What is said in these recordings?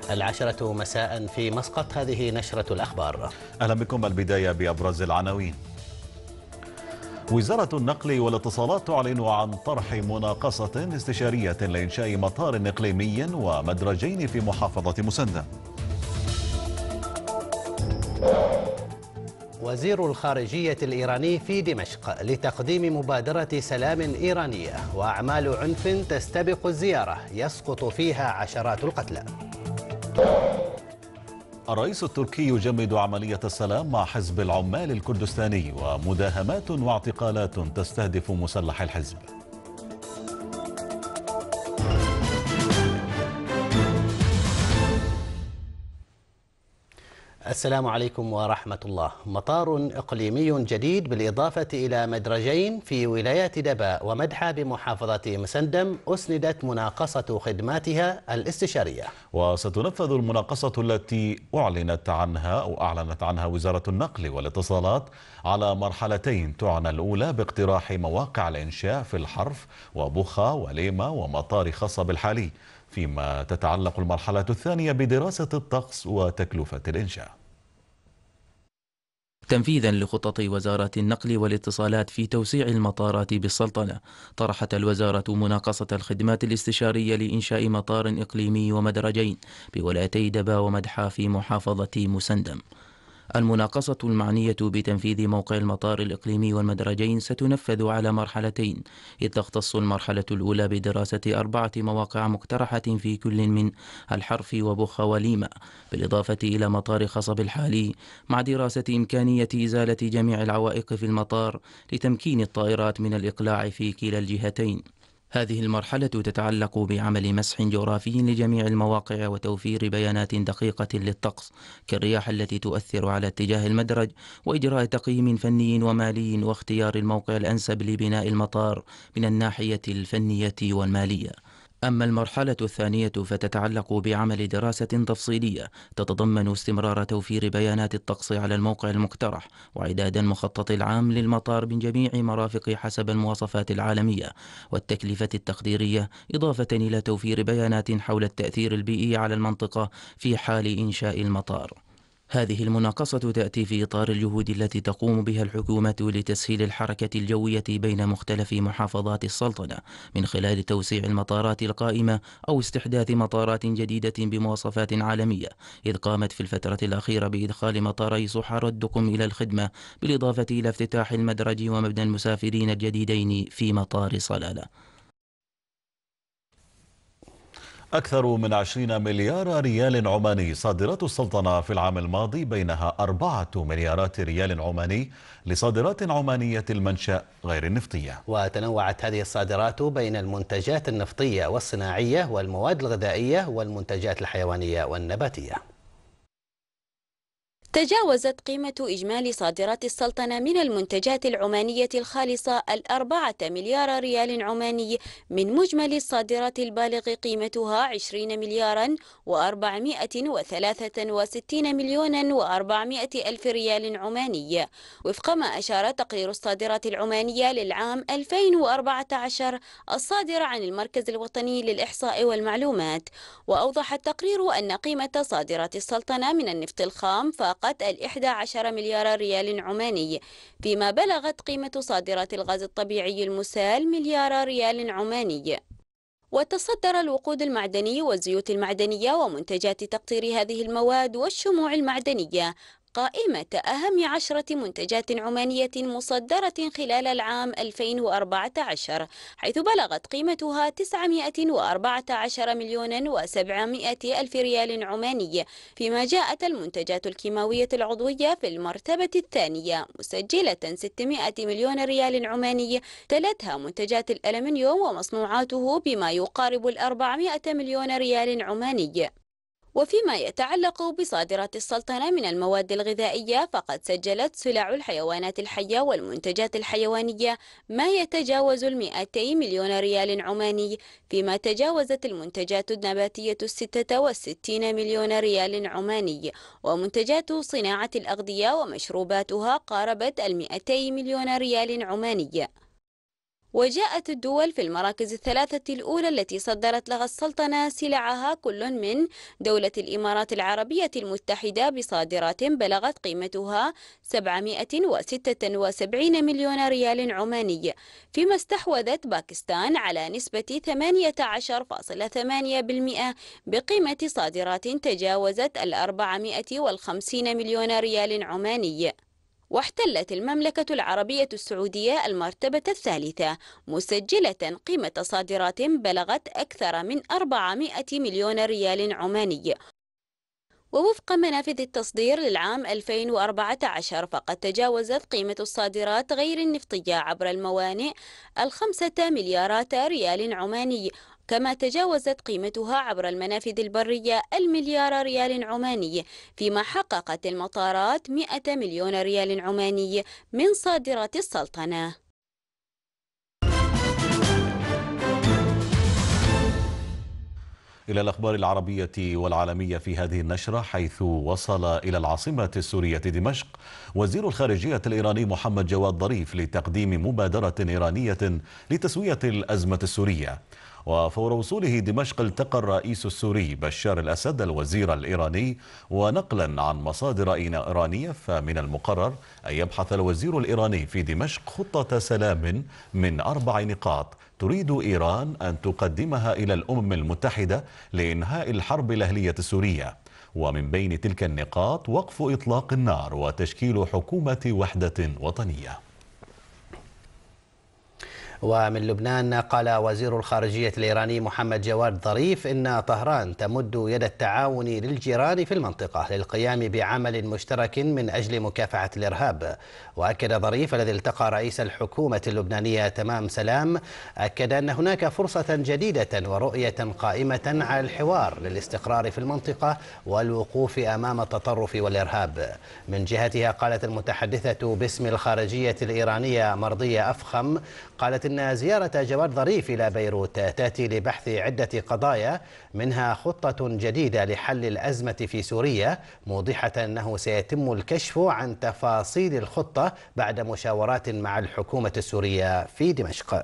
العشرة مساء في مسقط. هذه نشرة الأخبار. أهلا بكم. البداية بأبرز العناوين. وزارة النقل والاتصالات تعلن عن طرح مناقصة استشارية لإنشاء مطار إقليمي ومدرجين في محافظة مسندة. وزير الخارجية الإيراني في دمشق لتقديم مبادرة سلام إيرانية. وأعمال عنف تستبق الزيارة يسقط فيها عشرات القتلى. الرئيس التركي يجمد عملية السلام مع حزب العمال الكردستاني، ومداهمات واعتقالات تستهدف مسلح الحزب. السلام عليكم ورحمة الله. مطار إقليمي جديد بالإضافة إلى مدرجين في ولايات دبا ومدحة بمحافظة مسندم أسندت مناقصة خدماتها الاستشارية. وستنفذ المناقصة التي أعلنت عنها وزارة النقل والاتصالات على مرحلتين، تعنى الأولى باقتراح مواقع الإنشاء في الحرف وبخا وليمة ومطار خاص بالحالي، فيما تتعلق المرحلة الثانية بدراسة الطقس وتكلفة الإنشاء. تنفيذا لخطط وزارة النقل والاتصالات في توسيع المطارات بالسلطنة، طرحت الوزارة مناقصة الخدمات الاستشارية لإنشاء مطار إقليمي ومدرجين بولايتي دبا ومدحة في محافظة مسندم. المناقصة المعنية بتنفيذ موقع المطار الإقليمي والمدرجين ستنفذ على مرحلتين، إذ تختص المرحلة الأولى بدراسة 4 مواقع مقترحة في كل من الحرف وبخ وليمة، بالإضافة إلى مطار خصب الحالي، مع دراسة إمكانية إزالة جميع العوائق في المطار لتمكين الطائرات من الإقلاع في كلا الجهتين. هذه المرحلة تتعلق بعمل مسح جغرافي لجميع المواقع وتوفير بيانات دقيقة للطقس كالرياح التي تؤثر على اتجاه المدرج، وإجراء تقييم فني ومالي واختيار الموقع الأنسب لبناء المطار من الناحية الفنية والمالية. أما المرحلة الثانية فتتعلق بعمل دراسة تفصيلية تتضمن استمرار توفير بيانات الطقس على الموقع المقترح، وإعداد المخطط العام للمطار من جميع مرافق حسب المواصفات العالمية والتكلفة التقديرية، إضافة إلى توفير بيانات حول التأثير البيئي على المنطقة في حال إنشاء المطار. هذه المناقصة تأتي في إطار الجهود التي تقوم بها الحكومة لتسهيل الحركة الجوية بين مختلف محافظات السلطنة، من خلال توسيع المطارات القائمة أو استحداث مطارات جديدة بمواصفات عالمية، إذ قامت في الفترة الأخيرة بإدخال مطاري صحار والدقم إلى الخدمة، بالإضافة إلى افتتاح المدرج ومبنى المسافرين الجديدين في مطار صلالة. أكثر من 20 مليار ريال عماني صادرات السلطنة في العام الماضي، بينها 4 مليارات ريال عماني لصادرات عمانية المنشأ غير النفطية. وتنوعت هذه الصادرات بين المنتجات النفطية والصناعية والمواد الغذائية والمنتجات الحيوانية والنباتية. تجاوزت قيمة إجمالي صادرات السلطنة من المنتجات العمانية الخالصة 4 مليار ريال عماني، من مجمل الصادرات البالغ قيمتها 20 مليارا و463 مليونا و400 ألف ريال عماني، وفق ما أشار تقرير الصادرات العمانية للعام 2014 الصادر عن المركز الوطني للإحصاء والمعلومات. وأوضح التقرير أن قيمة صادرات السلطنة من النفط الخام فاقت 11 مليار ريال عماني، فيما بلغت قيمة صادرات الغاز الطبيعي المسال مليار ريال عماني. وتصدر الوقود المعدني والزيوت المعدنية ومنتجات تقطير هذه المواد والشموع المعدنية قائمة أهم 10 منتجات عمانية مصدرة خلال العام 2014، حيث بلغت قيمتها 914 مليون و700 ألف ريال عماني، فيما جاءت المنتجات الكيماوية العضوية في المرتبة الثانية مسجلة 600 مليون ريال عماني، تلتها منتجات الألمنيوم ومصنوعاته بما يقارب 400 مليون ريال عماني. وفيما يتعلق بصادرات السلطنة من المواد الغذائية، فقد سجلت سلع الحيوانات الحية والمنتجات الحيوانية ما يتجاوز 200 مليون ريال عماني، فيما تجاوزت المنتجات النباتية 66 مليون ريال عماني، ومنتجات صناعة الأغذية ومشروباتها قاربت 200 مليون ريال عماني. وجاءت الدول في المراكز الثلاثة الأولى التي صدرت لها السلطنة سلعها كل من دولة الإمارات العربية المتحدة بصادرات بلغت قيمتها 776 مليون ريال عماني، فيما استحوذت باكستان على نسبة 18.8% بقيمة صادرات تجاوزت 450 مليون ريال عماني. واحتلت المملكة العربية السعودية المرتبة الثالثة مسجلة قيمة صادرات بلغت أكثر من 400 مليون ريال عماني. ووفق منافذ التصدير للعام 2014 فقد تجاوزت قيمة الصادرات غير النفطية عبر الموانئ 5 مليارات ريال عماني، كما تجاوزت قيمتها عبر المنافذ البرية 1 مليار ريال عماني، فيما حققت المطارات 100 مليون ريال عماني من صادرات السلطنة. إلى الأخبار العربية والعالمية في هذه النشرة، حيث وصل إلى العاصمة السورية دمشق وزير الخارجية الإيراني محمد جواد ظريف لتقديم مبادرة إيرانية لتسوية الأزمة السورية. وفور وصوله دمشق التقى الرئيس السوري بشار الأسد الوزير الإيراني. ونقلا عن مصادر إيرانية، فمن المقرر أن يبحث الوزير الإيراني في دمشق خطة سلام من 4 نقاط تريد إيران أن تقدمها إلى الأمم المتحدة لإنهاء الحرب الأهلية السورية. ومن بين تلك النقاط وقف إطلاق النار وتشكيل حكومة وحدة وطنية. ومن لبنان قال وزير الخارجية الإيراني محمد جواد ظريف إن طهران تمد يد التعاون للجيران في المنطقة للقيام بعمل مشترك من أجل مكافحة الإرهاب. وأكد ظريف الذي التقى رئيس الحكومة اللبنانية تمام سلام أكد أن هناك فرصة جديدة ورؤية قائمة على الحوار للاستقرار في المنطقة والوقوف أمام التطرف والإرهاب. من جهتها قالت المتحدثة باسم الخارجية الإيرانية مرضية أفخم قالت إن زيارة جواد ظريف إلى بيروت تأتي لبحث عدة قضايا منها خطة جديدة لحل الأزمة في سوريا، موضحة أنه سيتم الكشف عن تفاصيل الخطة بعد مشاورات مع الحكومة السورية في دمشق.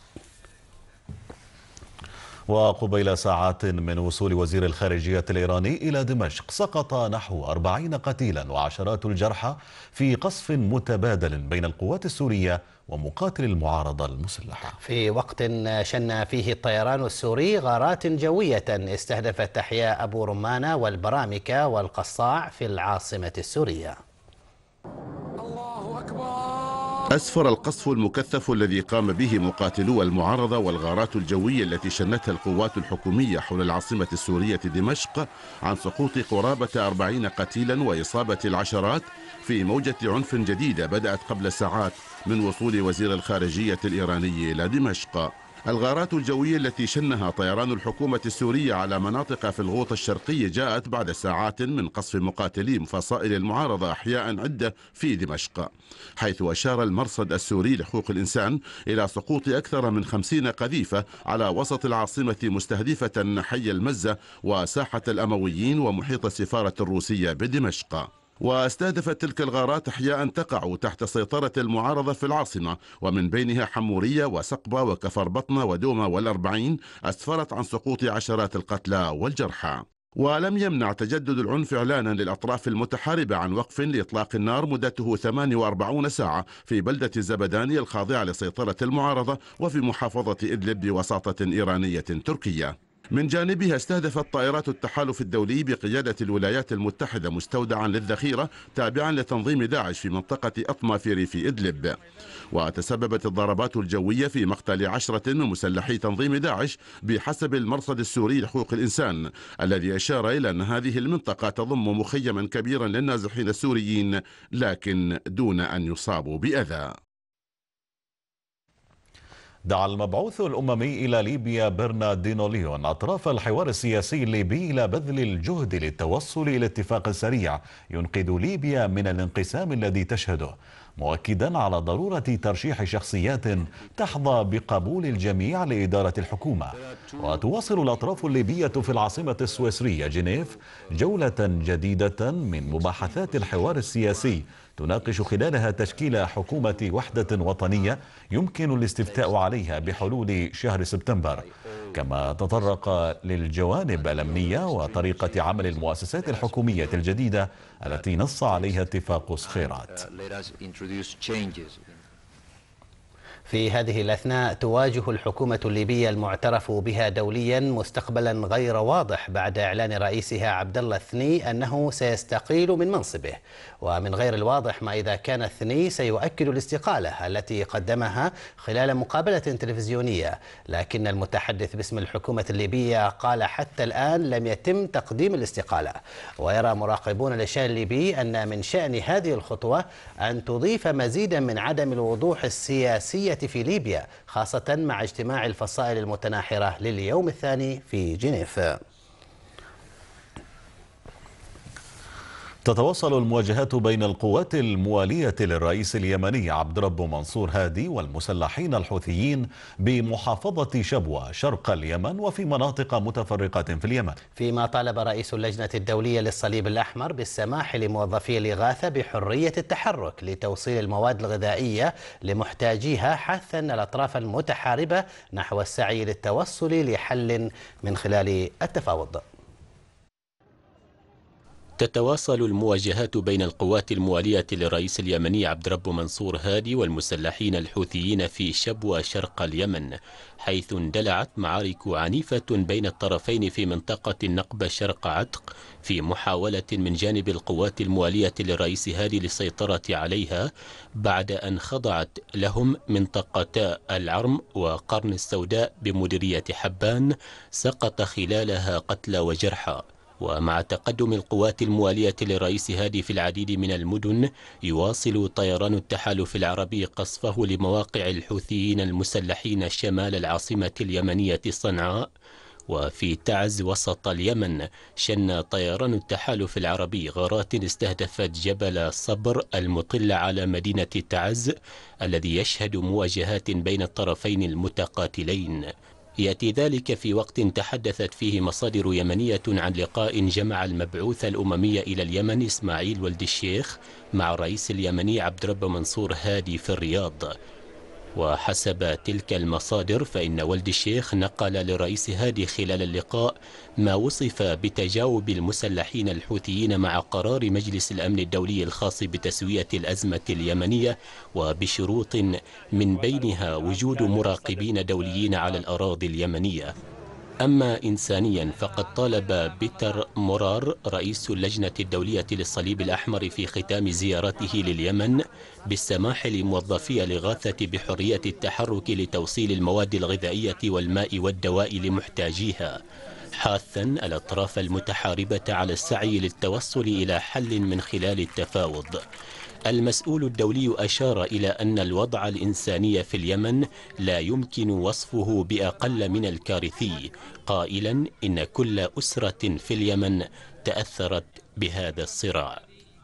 وقبيل ساعات من وصول وزير الخارجية الإيراني إلى دمشق سقط نحو 40 قتيلا وعشرات الجرحى في قصف متبادل بين القوات السورية ومقاتل المعارضة المسلحة، في وقت شن فيه الطيران السوري غارات جوية استهدفت أحياء أبو رمانة والبرامكة والقصاع في العاصمة السورية. الله أكبر. أسفر القصف المكثف الذي قام به مقاتلو المعارضة والغارات الجوية التي شنتها القوات الحكومية حول العاصمة السورية دمشق عن سقوط قرابة 40 قتيلا وإصابة العشرات في موجة عنف جديدة بدأت قبل ساعات من وصول وزير الخارجية الإيراني إلى دمشق. الغارات الجوية التي شنها طيران الحكومة السورية على مناطق في الغوط الشرقي جاءت بعد ساعات من قصف مقاتلي فصائل المعارضة أحياء عدة في دمشق، حيث أشار المرصد السوري لحقوق الإنسان إلى سقوط أكثر من 50 قذيفة على وسط العاصمة مستهدفة حي المزة وساحة الأمويين ومحيط السفارة الروسية بدمشق. واستهدفت تلك الغارات أحياء تقع تحت سيطرة المعارضة في العاصمة، ومن بينها حمورية وسقبة وكفر بطنة ودومة والأربعين، أسفرت عن سقوط عشرات القتلى والجرحى. ولم يمنع تجدد العنف إعلانا للأطراف المتحاربة عن وقف لإطلاق النار مدته 48 ساعة في بلدة زبداني الخاضعة لسيطرة المعارضة وفي محافظة إدلب بوساطة إيرانية تركية. من جانبها استهدفت طائرات التحالف الدولي بقيادة الولايات المتحدة مستودعا للذخيرة تابعا لتنظيم داعش في منطقة أطمة في ريف إدلب. وتسببت الضربات الجوية في مقتل 10 من مسلحي تنظيم داعش بحسب المرصد السوري لحقوق الإنسان، الذي أشار إلى أن هذه المنطقة تضم مخيما كبيرا للنازحين السوريين لكن دون أن يصابوا بأذى. دعا المبعوث الأممي إلى ليبيا برناردينو ليون أطراف الحوار السياسي الليبي إلى بذل الجهد للتوصل إلى اتفاق سريع ينقذ ليبيا من الانقسام الذي تشهده، مؤكدا على ضرورة ترشيح شخصيات تحظى بقبول الجميع لإدارة الحكومة. وتواصل الأطراف الليبية في العاصمة السويسرية جنيف جولة جديدة من مباحثات الحوار السياسي تناقش خلالها تشكيل حكومة وحدة وطنية يمكن الاستفتاء عليها بحلول شهر سبتمبر، كما تطرق للجوانب الأمنية وطريقة عمل المؤسسات الحكومية الجديدة التي نص عليها اتفاق صخيرات. في هذه الأثناء تواجه الحكومة الليبية المعترف بها دوليا مستقبلا غير واضح بعد إعلان رئيسها عبد الله الثني أنه سيستقيل من منصبه، ومن غير الواضح ما إذا كان الثني سيؤكد الاستقالة التي قدمها خلال مقابلة تلفزيونية، لكن المتحدث باسم الحكومة الليبية قال حتى الآن لم يتم تقديم الاستقالة. ويرى مراقبون للشأن الليبي أن من شأن هذه الخطوة أن تضيف مزيدا من عدم الوضوح السياسي في ليبيا، خاصة مع اجتماع الفصائل المتناحرة لليوم الثاني في جنيف. تتواصل المواجهات بين القوات الموالية للرئيس اليمني عبد رب منصور هادي والمسلحين الحوثيين بمحافظة شبوة شرق اليمن وفي مناطق متفرقة في اليمن، فيما طالب رئيس اللجنة الدولية للصليب الأحمر بالسماح لموظفي الإغاثة بحرية التحرك لتوصيل المواد الغذائية لمحتاجيها، حثا الأطراف المتحاربة نحو السعي للتوصل لحل من خلال التفاوض. تتواصل المواجهات بين القوات الموالية للرئيس اليمني عبد رب منصور هادي والمسلحين الحوثيين في شبوة شرق اليمن، حيث اندلعت معارك عنيفة بين الطرفين في منطقة النقبة شرق عتق في محاولة من جانب القوات الموالية للرئيس هادي للسيطرة عليها بعد أن خضعت لهم منطقتا العرم وقرن السوداء بمديرية حبان سقط خلالها قتلى وجرحى. ومع تقدم القوات الموالية للرئيس هادي في العديد من المدن، يواصل طيران التحالف العربي قصفه لمواقع الحوثيين المسلحين شمال العاصمة اليمنية صنعاء. وفي تعز وسط اليمن شن طيران التحالف العربي غارات استهدفت جبل صبر المطل على مدينة تعز الذي يشهد مواجهات بين الطرفين المتقاتلين. يأتي ذلك في وقت تحدثت فيه مصادر يمنية عن لقاء جمع المبعوث الأممي إلى اليمن إسماعيل ولد الشيخ مع الرئيس اليمني عبد رب منصور هادي في الرياض. وحسب تلك المصادر فإن ولد الشيخ نقل للرئيس هادي خلال اللقاء ما وصف بتجاوب المسلحين الحوثيين مع قرار مجلس الأمن الدولي الخاص بتسوية الأزمة اليمنية، وبشروط من بينها وجود مراقبين دوليين على الأراضي اليمنية. أما إنسانيا فقد طالب بيتر مورار رئيس اللجنة الدولية للصليب الأحمر في ختام زيارته لليمن بالسماح لموظفي الإغاثة بحرية التحرك لتوصيل المواد الغذائية والماء والدواء لمحتاجيها، حاثا الأطراف المتحاربة على السعي للتوصل إلى حل من خلال التفاوض. المسؤول الدولي أشار إلى أن الوضع الإنساني في اليمن لا يمكن وصفه بأقل من الكارثي، قائلا إن كل أسرة في اليمن تأثرت بهذا الصراع.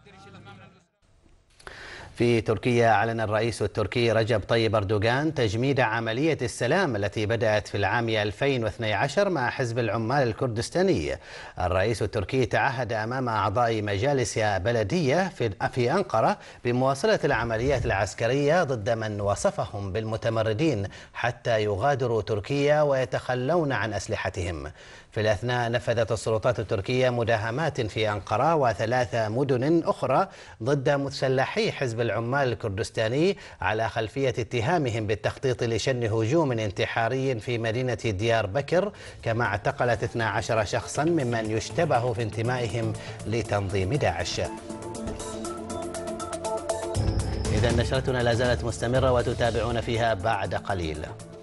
في تركيا أعلن الرئيس التركي رجب طيب أردوغان تجميد عملية السلام التي بدأت في العام 2012 مع حزب العمال الكردستاني. الرئيس التركي تعهد أمام أعضاء مجالس بلدية في أنقرة بمواصلة العمليات العسكرية ضد من وصفهم بالمتمردين حتى يغادروا تركيا ويتخلون عن أسلحتهم. في الأثناء نفذت السلطات التركية مداهمات في أنقرة و3 مدن أخرى ضد مسلحي حزب العمال الكردستاني على خلفية اتهامهم بالتخطيط لشن هجوم انتحاري في مدينة ديار بكر، كما اعتقلت 12 شخصا ممن يشتبه في انتمائهم لتنظيم داعش. إذا نشرتنا لا زالت مستمرة وتتابعون فيها بعد قليل.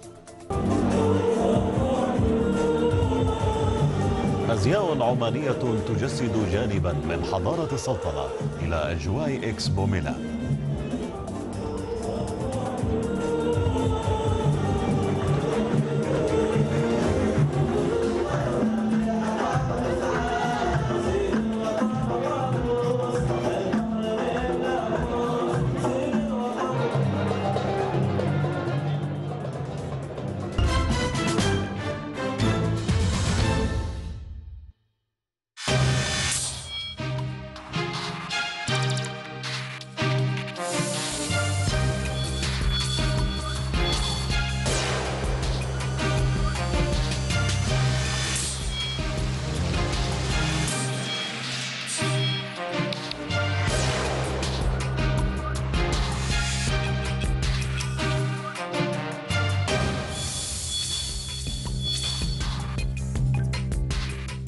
أزياء عمانية تجسد جانبا من حضارة السلطنة إلى أجواء إكسبو ميلان.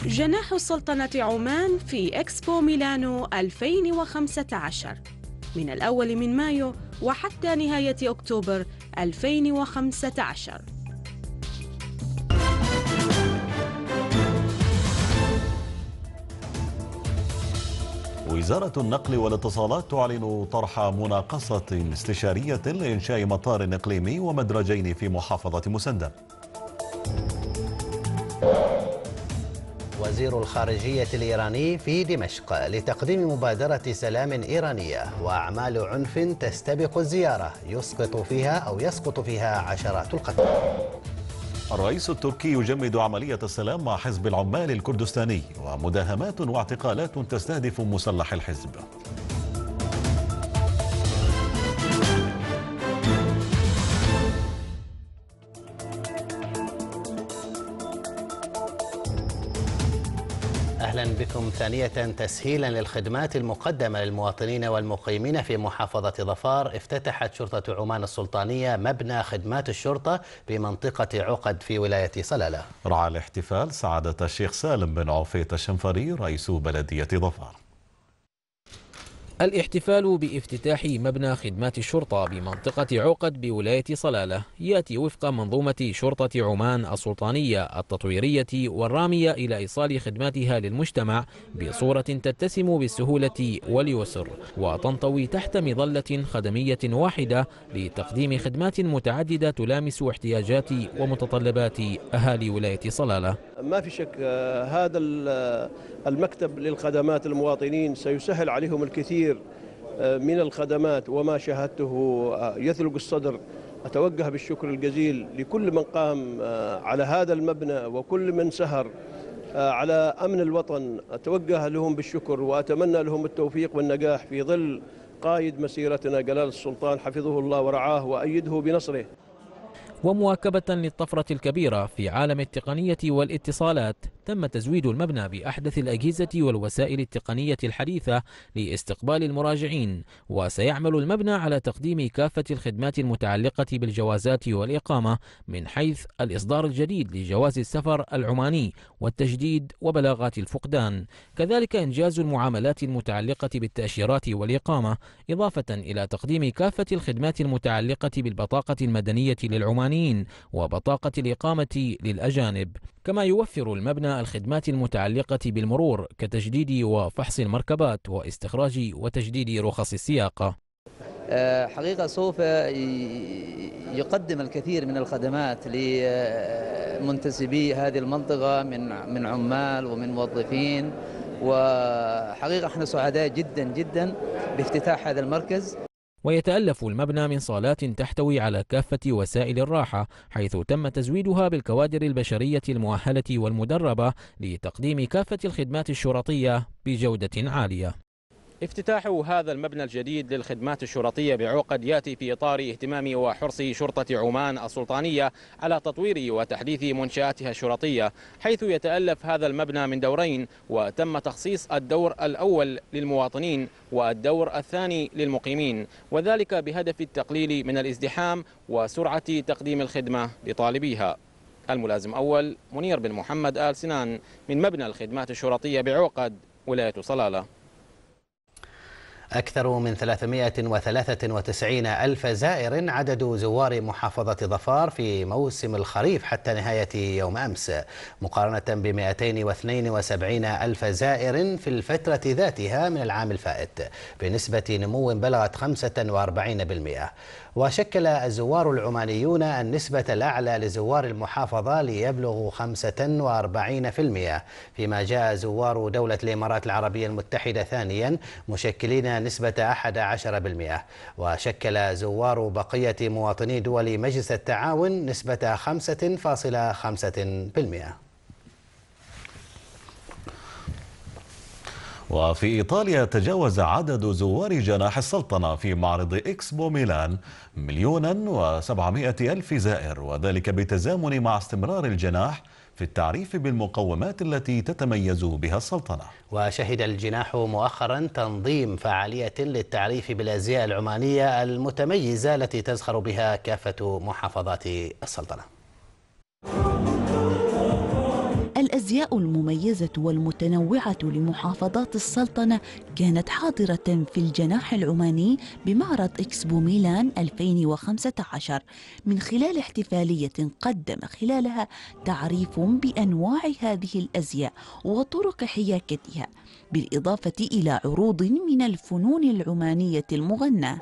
جناح السلطنة عمان في إكسبو ميلانو 2015 من الأول من مايو وحتى نهاية أكتوبر 2015. وزارة النقل والاتصالات تعلن طرح مناقصة استشارية لإنشاء مطار إقليمي ومدرجين في محافظة مسندم. وزير الخارجية الإيراني في دمشق لتقديم مبادرة سلام إيرانية، وأعمال عنف تستبق الزيارة يسقط فيها عشرات القتلى. الرئيس التركي يجمد عملية السلام مع حزب العمال الكردستاني، ومداهمات واعتقالات تستهدف مسلح الحزب. أهلا بكم ثانية. تسهيلا للخدمات المقدمة للمواطنين والمقيمين في محافظة ظفار، افتتحت شرطة عمان السلطانية مبنى خدمات الشرطة بمنطقة عقد في ولاية صلالة. رعى الاحتفال سعادة الشيخ سالم بن عفيت الشنفري رئيس بلدية ظفار. الاحتفال بافتتاح مبنى خدمات الشرطة بمنطقة عقد بولاية صلالة يأتي وفق منظومة شرطة عمان السلطانية التطويرية والرامية إلى إيصال خدماتها للمجتمع بصورة تتسم بالسهولة واليسر، وتنطوي تحت مظلة خدمية واحدة لتقديم خدمات متعددة تلامس احتياجات ومتطلبات أهالي ولاية صلالة. ما في شك هذا المكتب للخدمات المواطنين سيسهل عليهم الكثير من الخدمات، وما شاهدته يثلق الصدر. أتوجه بالشكر الجزيل لكل من قام على هذا المبنى وكل من سهر على أمن الوطن. أتوجه لهم بالشكر وأتمنى لهم التوفيق والنجاح في ظل قائد مسيرتنا جلالة السلطان حفظه الله ورعاه وأيده بنصره. ومواكبة للطفرة الكبيرة في عالم التقنية والاتصالات، تم تزويد المبنى بأحدث الأجهزة والوسائل التقنية الحديثة لاستقبال المراجعين، وسيعمل المبنى على تقديم كافة الخدمات المتعلقة بالجوازات والإقامة، من حيث الإصدار الجديد لجواز السفر العماني والتجديد وبلاغات الفقدان، كذلك إنجاز المعاملات المتعلقة بالتأشيرات والإقامة، إضافة إلى تقديم كافة الخدمات المتعلقة بالبطاقة المدنية للعمانيين وبطاقة الإقامة للأجانب. كما يوفر المبنى الخدمات المتعلقة بالمرور كتجديد وفحص المركبات واستخراج وتجديد رخص السياقة. حقيقة سوف يقدم الكثير من الخدمات لمنتسبي هذه المنطقة من عمال ومن موظفين، وحقيقة احنا سعداء جدا جدا بافتتاح هذا المركز. ويتألف المبنى من صالات تحتوي على كافة وسائل الراحة، حيث تم تزويدها بالكوادر البشرية المؤهلة والمدربة لتقديم كافة الخدمات الشرطية بجودة عالية. افتتاح هذا المبنى الجديد للخدمات الشرطية بعقد يأتي في إطار اهتمام وحرص شرطة عمان السلطانية على تطوير وتحديث منشآتها الشرطية، حيث يتألف هذا المبنى من دورين، وتم تخصيص الدور الأول للمواطنين والدور الثاني للمقيمين، وذلك بهدف التقليل من الازدحام وسرعة تقديم الخدمة لطالبيها. الملازم أول منير بن محمد آل سنان من مبنى الخدمات الشرطية بعقد ولاية صلالة. أكثر من 393 ألف زائر عدد زوار محافظة ظفار في موسم الخريف حتى نهاية يوم أمس، مقارنة ب 272 ألف زائر في الفترة ذاتها من العام الفائت، بنسبة نمو بلغت 45%. وشكل الزوار العمانيون النسبة الأعلى لزوار المحافظة ليبلغوا 45%، فيما جاء زوار دولة الإمارات العربية المتحدة ثانيا مشكلين نسبة 11%، وشكل زوار بقية مواطني دول مجلس التعاون نسبة 5.5%. وفي إيطاليا تجاوز عدد زوار جناح السلطنة في معرض إكسبو ميلان 1,700,000 زائر، وذلك بالتزامن مع استمرار الجناح في التعريف بالمقومات التي تتميز بها السلطنة. وشهد الجناح مؤخرا تنظيم فعالية للتعريف بالأزياء العمانية المتميزة التي تزخر بها كافة محافظات السلطنة. الأزياء المميزة والمتنوعة لمحافظات السلطنة كانت حاضرة في الجناح العماني بمعرض إكسبو ميلان 2015 من خلال احتفالية قدم خلالها تعريف بأنواع هذه الأزياء وطرق حياكتها، بالإضافة إلى عروض من الفنون العمانية المغناة.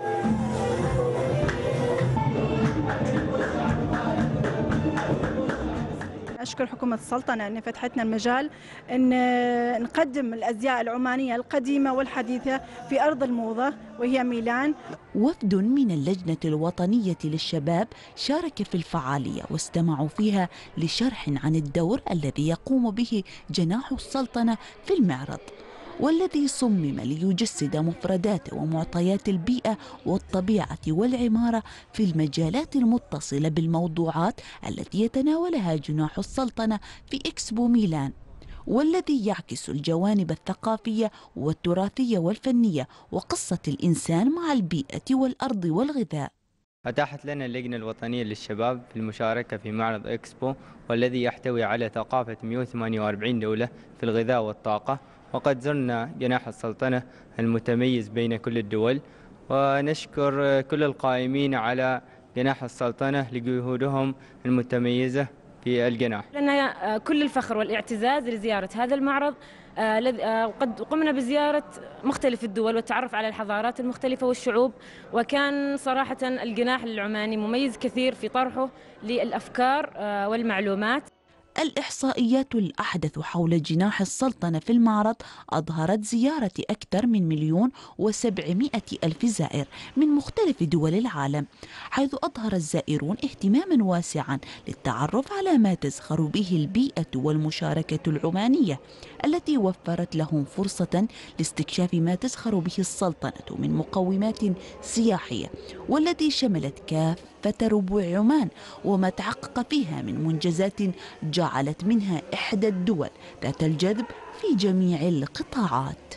أشكر حكومة السلطنة أن فتحتنا المجال أن نقدم الأزياء العمانية القديمة والحديثة في أرض الموضة وهي ميلان. وفد من اللجنة الوطنية للشباب شارك في الفعالية واستمعوا فيها لشرح عن الدور الذي يقوم به جناح السلطنة في المعرض، والذي صمم ليجسد مفردات ومعطيات البيئة والطبيعة والعمارة في المجالات المتصلة بالموضوعات التي يتناولها جناح السلطنة في إكسبو ميلان، والذي يعكس الجوانب الثقافية والتراثية والفنية وقصة الإنسان مع البيئة والأرض والغذاء. أتاحت لنا اللجنة الوطنية للشباب في المشاركة في معرض إكسبو، والذي يحتوي على ثقافة 148 دولة في الغذاء والطاقة، وقد زرنا جناح السلطنة المتميز بين كل الدول، ونشكر كل القائمين على جناح السلطنة لجهودهم المتميزة في الجناح. لنا كل الفخر والاعتزاز لزيارة هذا المعرض، وقد قمنا بزيارة مختلف الدول والتعرف على الحضارات المختلفة والشعوب، وكان صراحة الجناح العماني مميز كثير في طرحه للأفكار والمعلومات. الإحصائيات الأحدث حول جناح السلطنة في المعرض أظهرت زيارة أكثر من 1,700,000 زائر من مختلف دول العالم، حيث أظهر الزائرون اهتماما واسعا للتعرف على ما تزخر به البيئة والمشاركة العمانية، التي وفرت لهم فرصة لاستكشاف ما تزخر به السلطنة من مقومات سياحية، والتي شملت كافة ربوع عمان وما تحقق فيها من منجزات جعلت منها إحدى الدول ذات الجذب في جميع القطاعات.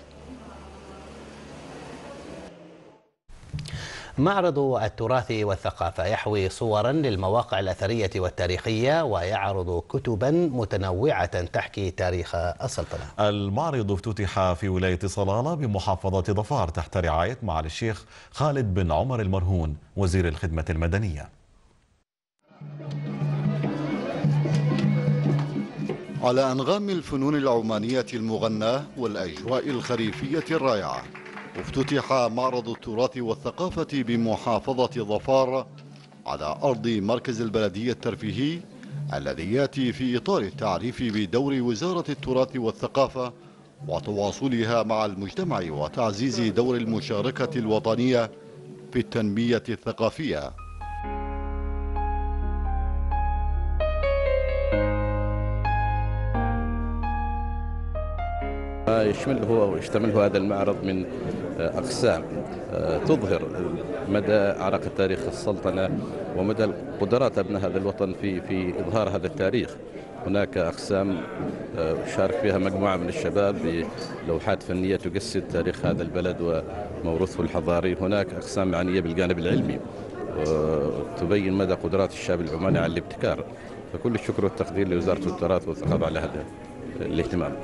معرض التراث والثقافة يحوي صورا للمواقع الأثرية والتاريخية، ويعرض كتبا متنوعة تحكي تاريخ السلطنة. المعرض افتتح في ولاية صلالة بمحافظة ظفار تحت رعاية معالي الشيخ خالد بن عمر المرهون وزير الخدمة المدنية. على أنغام الفنون العمانية المغناة والأجواء الخريفية الرائعة، افتتح معرض التراث والثقافة بمحافظة ظفار على أرض مركز البلدية الترفيهي، الذي يأتي في إطار التعريف بدور وزارة التراث والثقافة وتواصلها مع المجتمع وتعزيز دور المشاركة الوطنية في التنمية الثقافية. يشتمل هذا المعرض من أقسام تظهر مدى عراقة تاريخ السلطنة ومدى قدرات أبناء هذا الوطن في إظهار هذا التاريخ. هناك أقسام شارك فيها مجموعة من الشباب بلوحات فنية تجسد تاريخ هذا البلد وموروثه الحضاري. هناك أقسام معنية بالجانب العلمي وتبين مدى قدرات الشعب العماني على الابتكار. فكل الشكر والتقدير لوزارة التراث والثقافة على هذا الاهتمام.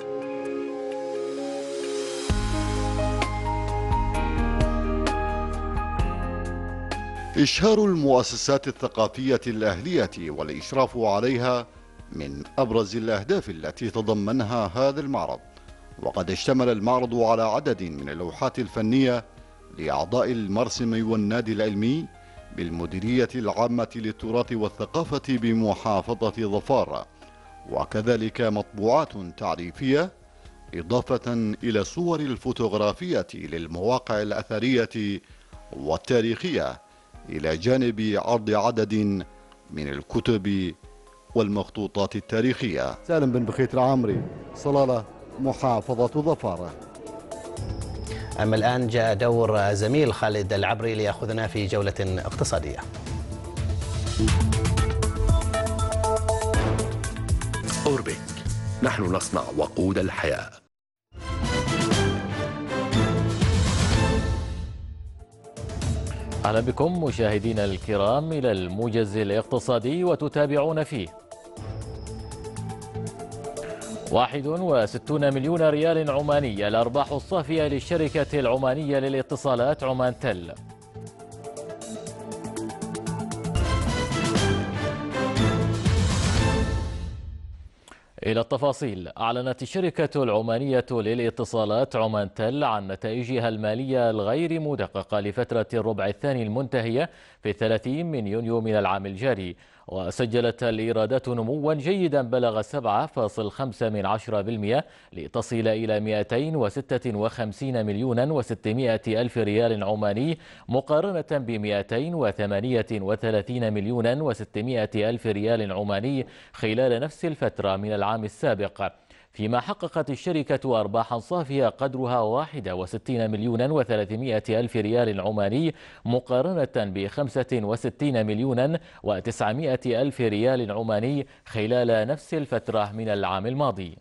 إشهار المؤسسات الثقافية الأهلية والإشراف عليها من أبرز الأهداف التي تضمنها هذا المعرض، وقد اشتمل المعرض على عدد من اللوحات الفنية لأعضاء المرسم والنادي العلمي بالمديرية العامة للتراث والثقافة بمحافظة ظفار، وكذلك مطبوعات تعريفية، إضافة إلى الصور الفوتوغرافية للمواقع الأثرية والتاريخية، إلى جانب عرض عدد من الكتب والمخطوطات التاريخية. سالم بن بخيت العامري، صلالة، محافظة ظفار. أما الآن جاء دور زميل خالد العبري ليأخذنا في جولة اقتصادية. أوربك، نحن نصنع وقود الحياة. أهلا بكم مشاهدينا الكرام إلى الموجز الاقتصادي وتتابعون فيه. 61 مليون ريال عماني الأرباح الصافية للشركة العمانية للاتصالات عمان تل. إلى التفاصيل. أعلنت الشركة العمانية للاتصالات عمان تل عن نتائجها المالية الغير مدققة لفترة الربع الثاني المنتهية في 30 من يونيو من العام الجاري، وسجلت الإيرادات نموا جيدا بلغ 7.5% لتصل إلى 256 مليون و600 ألف ريال عماني مقارنة ب 238 مليون و600 ألف ريال عماني خلال نفس الفترة من العام السابق، فيما حققت الشركة أرباحا صافية قدرها 61 مليون و300 ألف ريال عماني مقارنة ب 65 مليون و900 ألف ريال عماني خلال نفس الفترة من العام الماضي.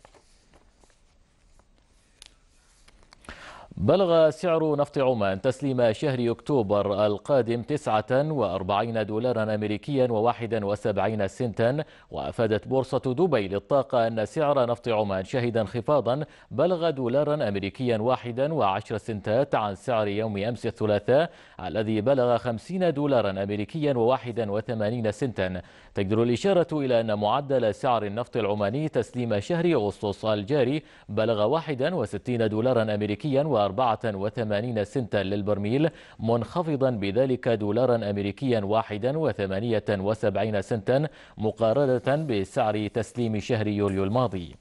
بلغ سعر نفط عمان تسليم شهر أكتوبر القادم 49 دولارا أمريكيا و71 سنتا، وأفادت بورصة دبي للطاقة أن سعر نفط عمان شهد انخفاضا بلغ دولارا أمريكيا 1 و10 سنتات عن سعر يوم أمس الثلاثاء الذي بلغ 50 دولارا أمريكيا و81 سنتا. تجدر الإشارة إلى أن معدل سعر النفط العماني تسليم شهر أغسطس الجاري بلغ 61 دولارا أمريكيا و84 سنتا للبرميل، منخفضا بذلك دولارا أمريكيا 1.78 سنتا مقارنة بسعر تسليم شهر يوليو الماضي.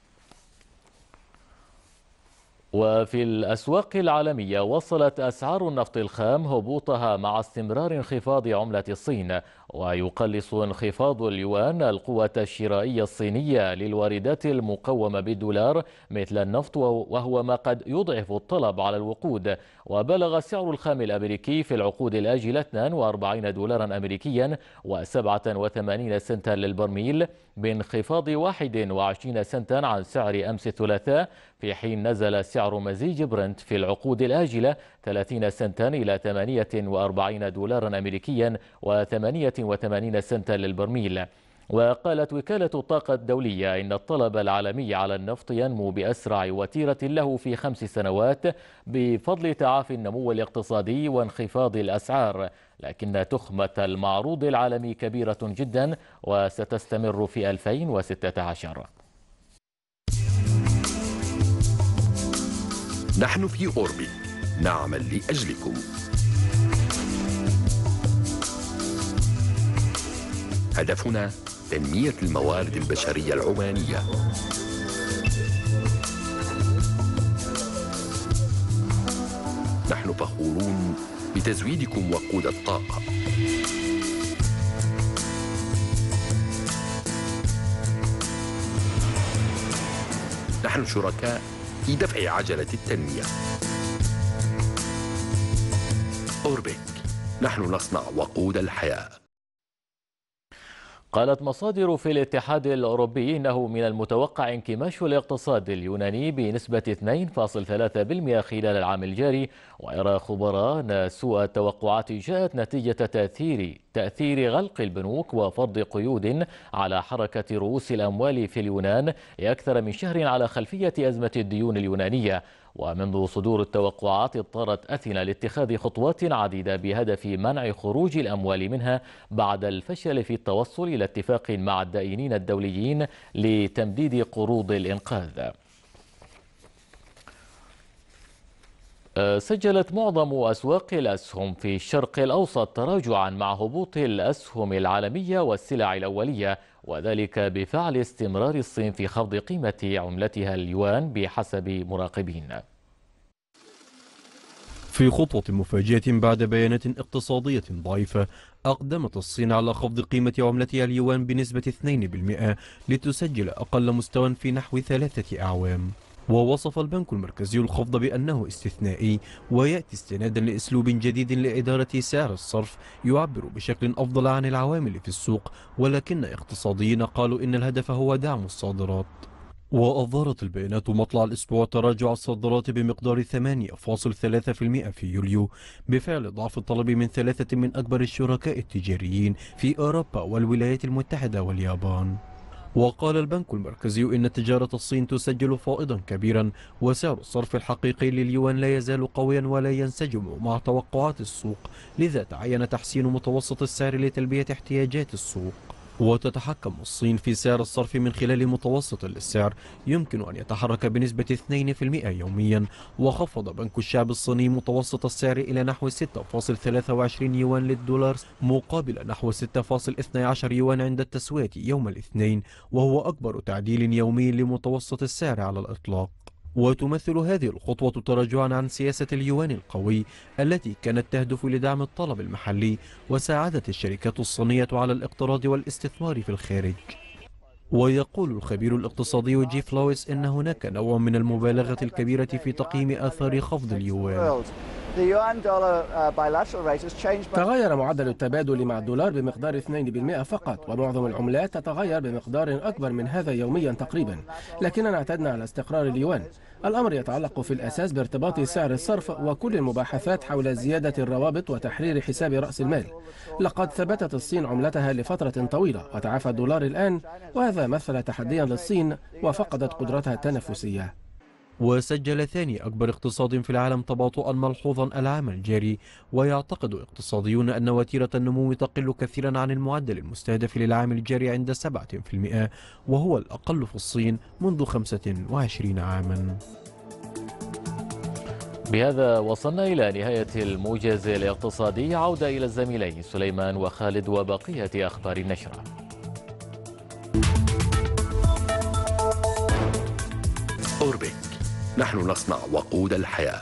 وفي الأسواق العالمية وصلت أسعار النفط الخام هبوطها مع استمرار انخفاض عملة الصين، ويقلص انخفاض اليوان القوة الشرائية الصينية للواردات المقومة بالدولار مثل النفط، وهو ما قد يضعف الطلب على الوقود. وبلغ سعر الخام الأمريكي في العقود الآجلة 42 دولارا أمريكيا و87 سنتا للبرميل بانخفاض 21 سنتا عن سعر أمس الثلاثاء، في حين نزل سعر مزيج برنت في العقود الآجلة 30 سنتا إلى 48 دولارا أمريكيا و88 سنتا للبرميل. وقالت وكالة الطاقة الدولية إن الطلب العالمي على النفط ينمو بأسرع وتيرة له في 5 سنوات بفضل تعافي النمو الاقتصادي وانخفاض الأسعار، لكن تخمة المعروض العالمي كبيرة جدا وستستمر في 2016. نحن في أوربت نعمل لأجلكم. هدفنا تنمية الموارد البشرية العمانية. نحن فخورون بتزويدكم وقود الطاقة. نحن شركاء في دفع عجلة التنمية. أوربك، نحن نصنع وقود الحياة. قالت مصادر في الاتحاد الأوروبي إنه من المتوقع انكماش الاقتصاد اليوناني بنسبة 2.3% خلال العام الجاري، ويرى خبراء أن سوء التوقعات جاءت نتيجة تأثير غلق البنوك وفرض قيود على حركة رؤوس الأموال في اليونان لأكثر من شهر على خلفية أزمة الديون اليونانية. ومنذ صدور التوقعات اضطرت أثينا لاتخاذ خطوات عديدة بهدف منع خروج الأموال منها بعد الفشل في التوصل إلى اتفاق مع الدائنين الدوليين لتمديد قروض الإنقاذ. سجلت معظم أسواق الأسهم في الشرق الأوسط تراجعا مع هبوط الأسهم العالمية والسلع الأولية، وذلك بفعل استمرار الصين في خفض قيمة عملتها اليوان بحسب مراقبين. في خطوة مفاجئة بعد بيانات اقتصادية ضعيفة، أقدمت الصين على خفض قيمة عملتها اليوان بنسبة 2% لتسجل أقل مستوى في نحو 3 أعوام. ووصف البنك المركزي الخفض بأنه استثنائي ويأتي استنادا لأسلوب جديد لإدارة سعر الصرف يعبر بشكل أفضل عن العوامل في السوق، ولكن اقتصاديين قالوا إن الهدف هو دعم الصادرات. وأظهرت البيانات مطلع الأسبوع تراجع الصادرات بمقدار 8.3% في يوليو بفعل ضعف الطلب من 3 من أكبر الشركاء التجاريين في أوروبا والولايات المتحدة واليابان. وقال البنك المركزي إن تجارة الصين تسجل فائضا كبيرا، وسعر الصرف الحقيقي لليوان لا يزال قويا ولا ينسجم مع توقعات السوق، لذا تعين تحسين متوسط السعر لتلبية احتياجات السوق. وتتحكم الصين في سعر الصرف من خلال متوسط للسعر يمكن أن يتحرك بنسبة 2% يوميا. وخفض بنك الشعب الصيني متوسط السعر إلى نحو 6.23 يوان للدولار مقابل نحو 6.12 يوان عند التسوية يوم الاثنين، وهو أكبر تعديل يومي لمتوسط السعر على الإطلاق. وتمثل هذه الخطوة تراجعا عن سياسة اليوان القوي التي كانت تهدف لدعم الطلب المحلي، وساعدت الشركات الصينية على الاقتراض والاستثمار في الخارج. ويقول الخبير الاقتصادي جيف لويس إن هناك نوع من المبالغة الكبيرة في تقييم آثار خفض اليوان. تغير معدل التبادل مع الدولار بمقدار 2% فقط، ومعظم العملات تتغير بمقدار أكبر من هذا يوميا تقريبا، لكننا اعتدنا على استقرار اليوان. الأمر يتعلق في الأساس بارتباط سعر الصرف وكل المباحثات حول زيادة الروابط وتحرير حساب رأس المال. لقد ثبتت الصين عملتها لفترة طويلة وتعافى الدولار الآن، وهذا مثل تحديا للصين وفقدت قدرتها التنافسية. وسجل ثاني أكبر اقتصاد في العالم تباطؤا ملحوظا العام الجاري، ويعتقد اقتصاديون أن وتيرة النمو تقل كثيرا عن المعدل المستهدف للعام الجاري عند 7%، وهو الأقل في الصين منذ 25 عاما. بهذا وصلنا إلى نهاية الموجز الاقتصادي. عودة إلى الزميلين سليمان وخالد وبقية أخبار النشرة. أوربك، نحن نصنع وقود الحياة.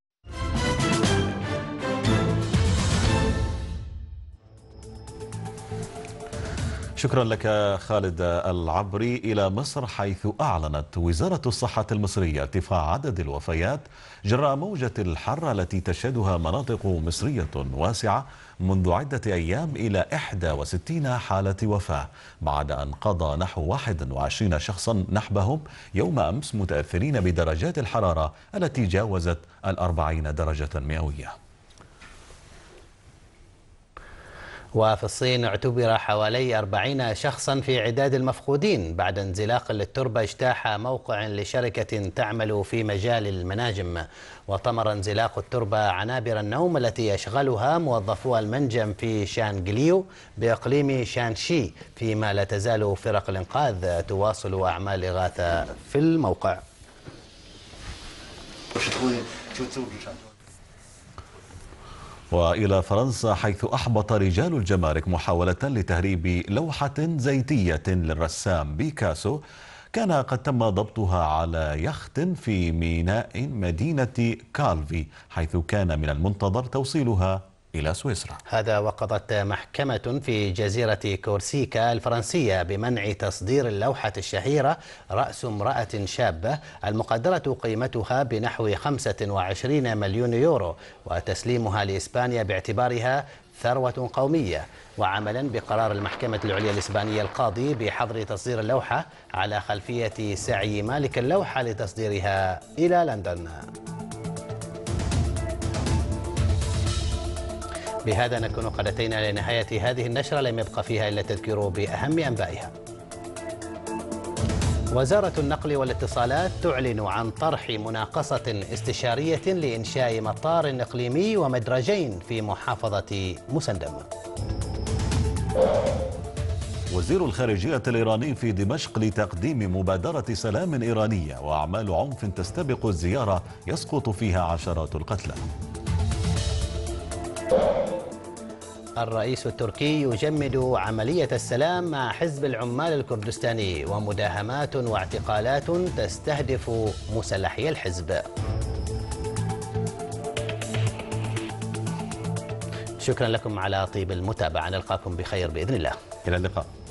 شكرا لك خالد العبري. إلى مصر، حيث أعلنت وزارة الصحة المصرية ارتفاع عدد الوفيات جراء موجة الحر التي تشهدها مناطق مصرية واسعة منذ عدة أيام إلى 61 حالة وفاة، بعد أن قضى نحو 21 شخصا نحبهم يوم أمس متأثرين بدرجات الحرارة التي جاوزت 40 درجة مئوية. وفي الصين اعتبر حوالي 40 شخصا في عداد المفقودين بعد انزلاق للتربة اجتاح موقع لشركة تعمل في مجال المناجم. وطمر انزلاق التربة عنابر النوم التي يشغلها موظفو المنجم في شانغليو بإقليم شانشي، فيما لا تزال فرق الإنقاذ تواصل أعمال الإغاثة في الموقع. وإلى فرنسا، حيث أحبط رجال الجمارك محاولة لتهريب لوحة زيتية للرسام بيكاسو كان قد تم ضبطها على يخت في ميناء مدينة كالفي، حيث كان من المنتظر توصيلها إلى سويسرا. هذا وقضت محكمة في جزيرة كورسيكا الفرنسية بمنع تصدير اللوحة الشهيرة رأس امرأة شابة المقدرة قيمتها بنحو 25 مليون يورو، وتسليمها لإسبانيا باعتبارها ثروة قومية. وعملا بقرار المحكمة العليا الإسبانية القاضي بحظر تصدير اللوحة على خلفية سعي مالك اللوحة لتصديرها إلى لندن. بهذا نكون قد أتينا لنهاية هذه النشرة، لم يبقى فيها إلا التذكير بأهم أنبائها. وزارة النقل والاتصالات تعلن عن طرح مناقصة استشارية لإنشاء مطار إقليمي ومدرجين في محافظة مسندم. وزير الخارجية الإيراني في دمشق لتقديم مبادرة سلام إيرانية، وأعمال عنف تستبق الزيارة يسقط فيها عشرات القتلى. الرئيس التركي يجمد عملية السلام مع حزب العمال الكردستاني، ومداهمات واعتقالات تستهدف مسلحي الحزب. شكرا لكم على طيب المتابعة، نلقاكم بخير بإذن الله. إلى اللقاء.